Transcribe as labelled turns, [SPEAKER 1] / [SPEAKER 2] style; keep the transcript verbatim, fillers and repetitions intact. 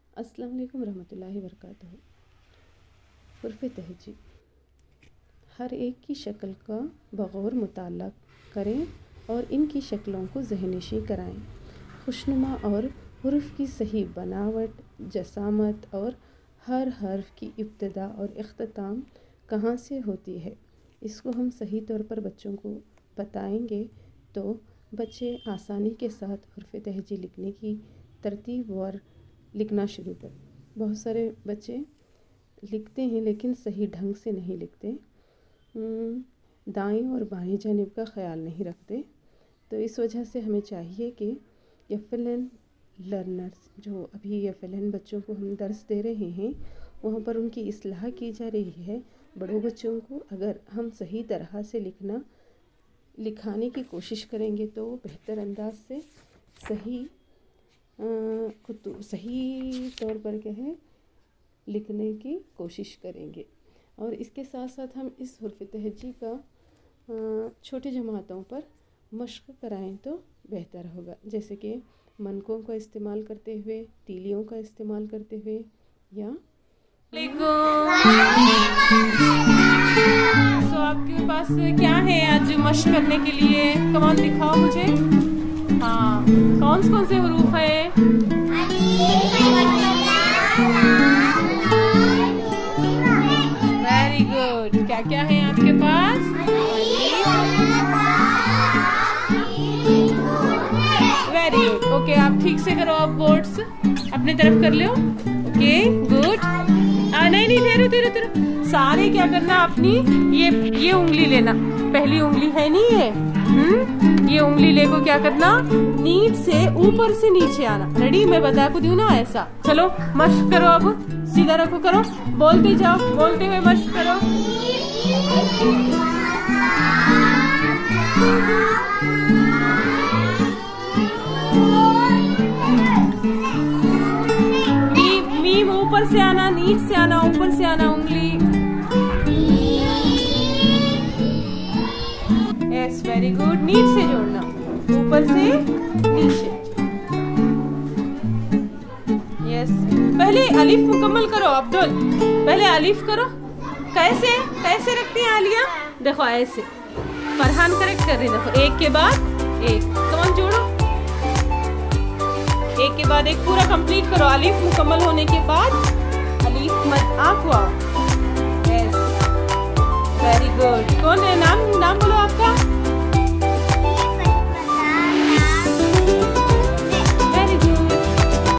[SPEAKER 1] अस्सलाम वालेकुम रहमतुल्लाहि वबरकातुहू। हुर्फ़ तहजी हर एक की शक्ल का बग़ौर मुताला करें और इनकी शक्लों को ज़हनशी कराएं। खुशनुमा और हुर्फ़ की सही बनावट, जसामत और हर हर्फ की इब्तिदा और इख्तिताम कहाँ से होती है, इसको हम सही तौर पर बच्चों को बताएंगे तो बच्चे आसानी के साथ हुर्फ़ तहजी लिखने की तरतीब और लिखना शुरू कर। बहुत सारे बच्चे लिखते हैं लेकिन सही ढंग से नहीं लिखते, दाएं और बाएं जानिब का ख्याल नहीं रखते। तो इस वजह से हमें चाहिए कि एफ एल एन लर्नर्स, जो अभी एफ एल एन बच्चों को हम दर्स दे रहे हैं, वहाँ पर उनकी इस्लाह की जा रही है। बड़ों बच्चों को अगर हम सही तरह से लिखना लिखाने की कोशिश करेंगे तो बेहतर अंदाज से सही खुद सही तौर पर कहें लिखने की कोशिश करेंगे। और इसके साथ साथ हम इस हुर्फ़ तहजी का छोटी जमातों पर मश्क कराएं तो बेहतर होगा, जैसे कि मनकों का इस्तेमाल करते हुए, तीलियों का इस्तेमाल करते हुए या
[SPEAKER 2] तो आपके पास क्या है आज मश्क करने के लिए? कमान दिखाओ मुझे। हाँ, कौन कौन से हुरूफ है? Very good. क्या क्या है आपके पास? Very good. ओके, आप ठीक से करो, आप बोर्ड्स अपने तरफ कर लो। Okay good. नहीं नहीं तेरे तेरे तेरे सारे क्या करना, अपनी ये ये उंगली लेना, पहली उंगली है नहीं ये, हम्म ये उंगली ले को क्या करना, नीट से ऊपर से नीचे आना। रेडी? मैं बता को दूं ना ऐसा। चलो मश्क करो, अब सीधा रखो, करो, बोलते जाओ, बोलते हुए मश्क करो। मीम ऊपर से आना, नीच से आना, ऊपर से आना उंगली। Yes very good. नीच से जोड़ना, ऊपर से नीचे। यस, पहले अलिफ मुकम्मल करो अब्दुल, पहले अलिफ करो। कैसे कैसे रखती हैं आलिया? देखो ऐसे। फरहान करेक्ट कर रही है, देखो एक के बाद एक। कौन जोड़ो, एक के बाद एक पूरा कंप्लीट करो। अलिफ मुकम्मल होने के बाद अलिफ मद आँख आओ। Yes very good. कौन है? नाम नाम बोलो आपका।